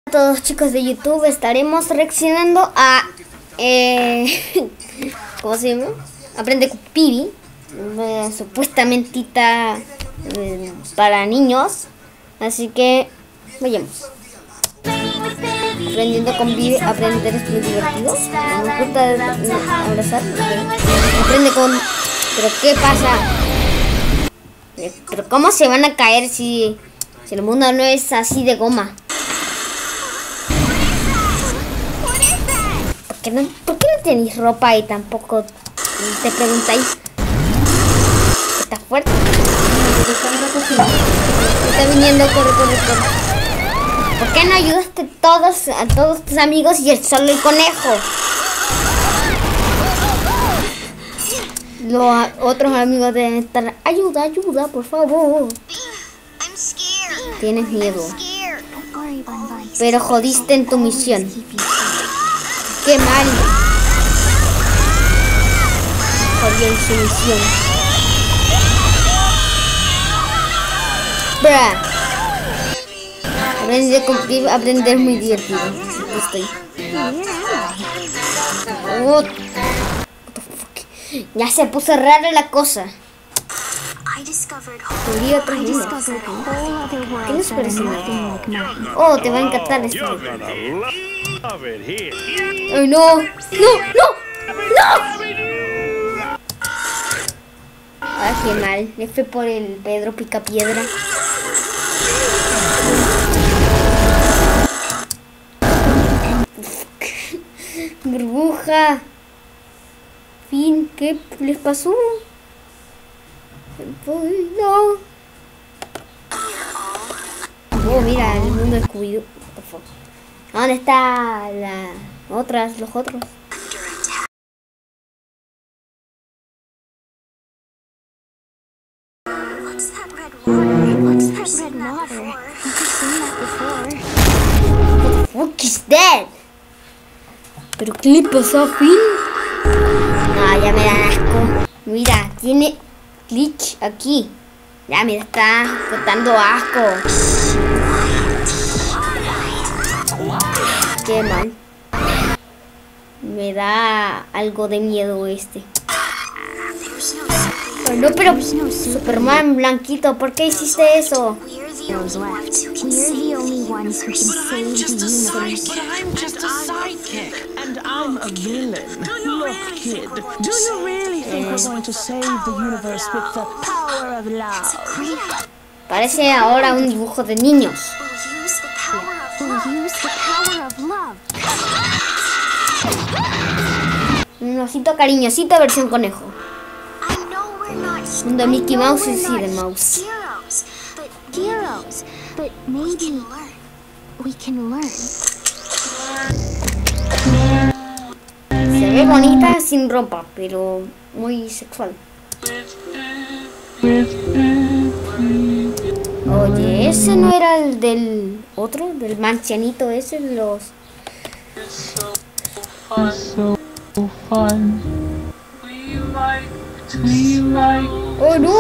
A todos chicos de YouTube, estaremos reaccionando a ¿cómo se llama? Aprende con Pibi, supuestamente para niños, así que vayamos. Aprendiendo con Pibi, aprender es muy divertido. Me gusta abrazar. Aprende con... ¿Pero qué pasa? ¿Pero cómo se van a caer si el mundo no es así de goma? ¿Por qué no tenéis ropa y tampoco te preguntáis? ¿Está fuerte? Está viniendo, corre. ¿Por qué no ayudaste a todos tus amigos y solo el conejo? Los otros amigos deben estar... Ayuda, por favor. Tienes miedo. Pero jodiste en tu misión. ¡Qué mal! Jodió en su misión. ¡Bra! Aprender es muy divertido. What the fuck? Ya se puso rara la cosa. ¿Qué nos parece? Oh, te va a encantar esto. ¡Ay, no! ¡Ah, qué mal! Le fue por el Pedro Picapiedra. Burbuja. Fin, ¿qué les pasó? No. Oh, mira, el mundo descubierto. ¿Dónde está los otros? What is that? ¿Pero qué le pasó a Finn? No, ya me da asco. Mira, tiene glitch aquí. Ya, mira, está botando asco. Qué mal. Me da algo de miedo este. No, pero Superman blanquito, ¿por qué hiciste eso? Parece ahora un dibujo de niños. Un osito cariñosito versión conejo. Un de Mickey Mouse y sí de Mouse. Se ve bonita sin ropa, pero muy sexual. Oye, ese no era el del otro, del marcianito ese, los... Oh no,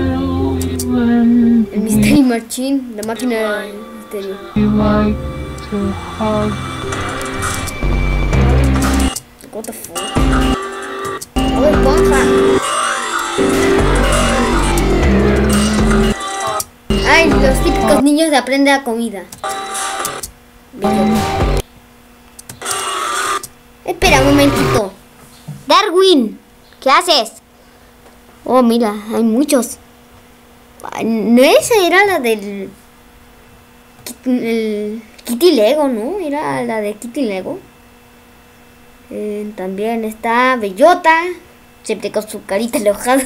el Mystery Machine, la máquina del misterio. What the fuck? Oh, esponja. Ay, los típicos niños de aprende la comida. Bien. Espera un momentito. Darwin, ¿qué haces? Oh, mira, hay muchos. No, esa era la del... Kitty Lego, ¿no? Era la de Kitty Lego. También está Bellota. Siempre con su carita enojada.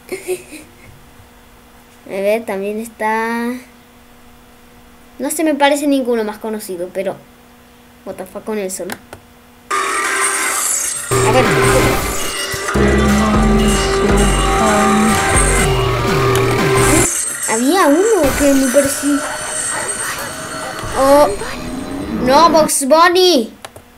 A ver, también está... No se me parece ninguno más conocido, pero... What the fuck con eso, ¿no? A ver... Había uno que me pareció... Oh... No, Bugs Bunny.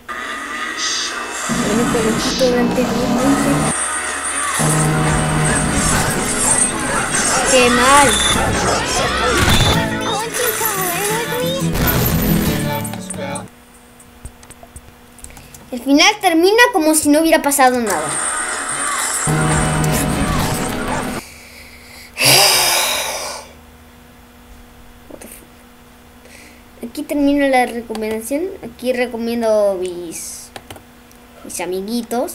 Qué mal. El final termina como si no hubiera pasado nada. Aquí termina la recomendación. Aquí recomiendo mis amiguitos.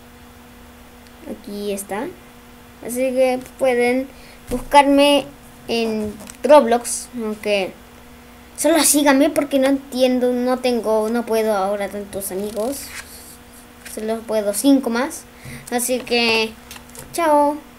Aquí está. Así que pueden buscarme en Roblox. Aunque solo síganme porque no entiendo. No puedo ahora tantos amigos. Solo puedo 5 más. Así que chao.